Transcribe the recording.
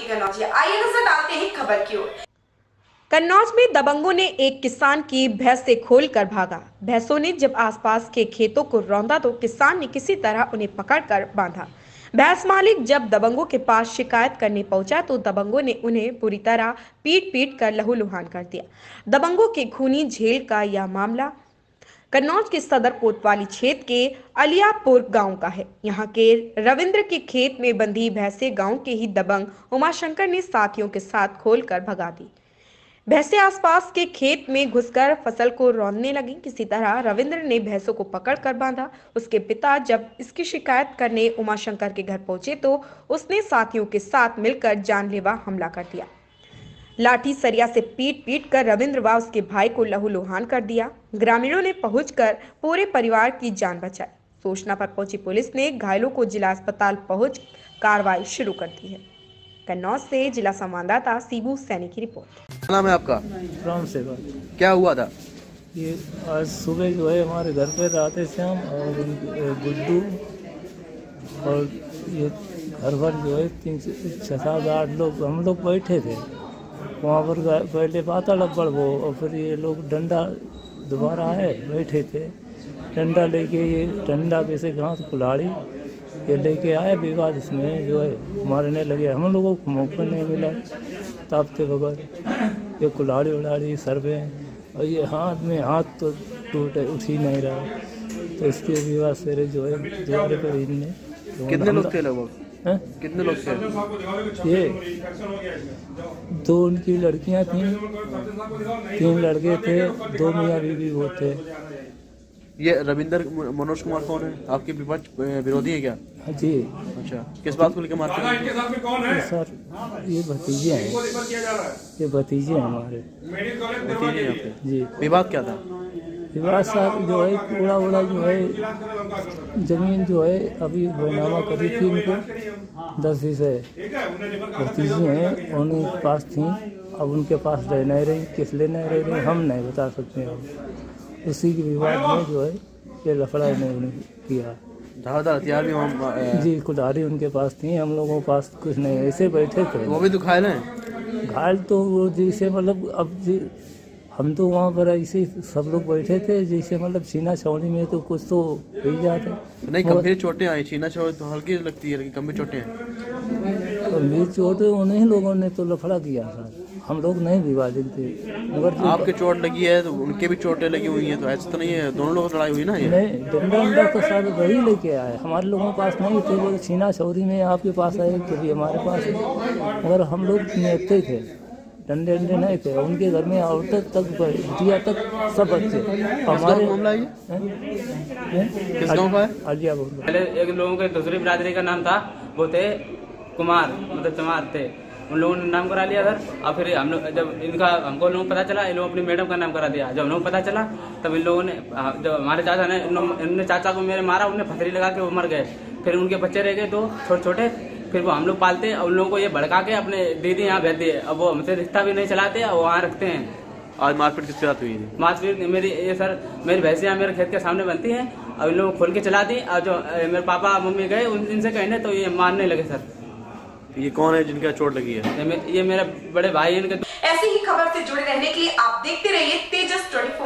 की कन्नौज। आइए नजर डालते हैं खबर की ओर। कन्नौज में दबंगों ने एक किसान की भैंस से खोलकर भागा। भैंसों ने जब आसपास के खेतों को रौंदा तो किसान ने किसी तरह उन्हें पकड़कर बांधा। भैंस मालिक जब दबंगों के पास शिकायत करने पहुंचा तो दबंगों ने उन्हें पूरी तरह पीट पीट कर लहूलुहान कर दिया। दबंगों के खूनी झेल का यह मामला कन्नौज के सदर कोतवाली क्षेत्र के अलियापुर गांव का है। यहां के रविंद्र के खेत में बंधी भैंसे गांव के ही दबंग उमाशंकर ने साथियों के साथ खोलकर भगा दी। भैंसें आसपास के खेत में घुसकर फसल को रौंदने लगी। किसी तरह रविंद्र ने भैंसों को पकड़कर बांधा। उसके पिता जब इसकी शिकायत करने उमाशंकर के घर पहुंचे तो उसने साथियों के साथ मिलकर जानलेवा हमला कर दिया। लाठी सरिया से पीट पीट कर रविंद्र व उसके भाई को लहूलुहान कर दिया। ग्रामीणों ने पहुंचकर पूरे परिवार की जान बचाई। सूचना पर पहुंची पुलिस ने घायलों को जिला अस्पताल पहुंच कार्रवाई शुरू कर दी है। कन्नौज से जिला संवाददाता सीबू सैनी की रिपोर्ट। क्या नाम है आपका? राम सेवा। क्या हुआ था? ये आज सुबह जो है हमारे घर पे राधे श्याम और गुड्डू और ये घर भर जो है 6-7-8 लोग हम लोग बैठे थे वहाँ पर। पहले पाता लब्बड़ वो और फिर ये लोग डंडा दोबारा आए बैठे थे। डंडा लेके ये डंडा कैसे घास कुल्हाड़ी ये लेके आए विवाद इसमें जो है मारने लगे। हम लोगों को मौका नहीं मिला तापते बगैर। ये कुल्हाड़ी उलाड़ी सर पे और ये हाथ में हाथ तो टूटे उठ ही नहीं रहा। तो इसके विवाद से जो है द्वारे पर इनने कितने लोग थे लगभग? कितने लोग थे? ये 2 उनकी लड़कियां थीं, 3 लड़के थे, 2 मियाँ बीवी वो थे। ये रविंदर मनोज कुमार कौन है? आपके विरोधी है क्या? जी। अच्छा, किस बात को लेकर मारते हैं? सर ये भतीजे हैं, ये भतीजे हैं हमारे। भतीजे हैं आपके? जी। विवाद क्या था? विवाद साहब जो है कूड़ा जो है जमीन जो है अभी बनामा करी थी उनको 10 से भतीजे हैं उनके पास थी। अब उनके पास रह नहीं रही, किस लिए नहीं रह रही हम नहीं बता सकते हैं। उसी के विवाद में जो है ये लफड़ा नहीं किया। धारदार हथियार भी जी कुल्हाड़ी उनके पास थी, हम लोगों के पास कुछ नहीं, ऐसे बैठे थे। वो भी तो घायल हैं? घायल तो वो जैसे मतलब अब हम तो वहाँ पर ऐसे सब लोग बैठे थे जैसे मतलब छीना छावनी में तो कुछ तो हो ही जाता। नहीं गंभीर चोटें आई, छीना छावनी तो हल्की लगती है लेकिन गंभीर चोटें हैं। गंभीर चोटें उन्हीं लोगों ने तो लफड़ा किया था, हम लोग नहीं विवादित थे। मगर आपके चोट लगी है तो उनके भी चोटें लगी हुई हैं, तो ऐसा तो नहीं है दोनों लोगों की लड़ाई हुई ना? ये नहीं डंडा तो सब वही लेके आए, हमारे लोगों के पास नहीं थे। वो छीना छौरी में आपके पास आए कभी हमारे पास है, मगर हम लोग नेते थे, डंडे नहीं थे। उनके घर में औरतों तक बिटिया तक सब बच्चे हमारे। मामला है किस गाँव का है? अलियापुर। पहले एक लोगों के दूसरी बिरादरी का नाम था, वो थे कुमार, मतलब चमार थे। उन लोगों ने नाम करा लिया सर। और फिर हम लोग जब इनका हमको लोगों को पता चला, इन लोगों अपनी मैडम का नाम करा दिया। जब हम लोगों को पता चला तब इन लोगों ने, जब हमारे चाचा ने इन्होंने चाचा को मेरे मारा, उन्हें फसरी लगा के वो मर गए। फिर उनके बच्चे रह गए 2 छोटे, फिर वो हम लोग पालते और उन लोगों को ये भड़का के अपने दीदी यहाँ भेज दिए। अब वो हमसे रिश्ता भी नहीं चलाते और वहाँ रखते हैं। आज मारपीट किसके साथ हुई थी? मारपीट मेरी ये सर मेरी भैंसियाँ मेरे खेत के सामने बनती हैं और इन लोगों को खोल के चला दी। और जो मेरे पापा मम्मी गए इनसे कहने तो ये मारने लगे सर। ये कौन है जिनका चोट लगी है? ये मेरे बड़े भाई हैं इनके। ऐसी ही खबर से जुड़े रहने के लिए आप देखते रहिए तेजस 24।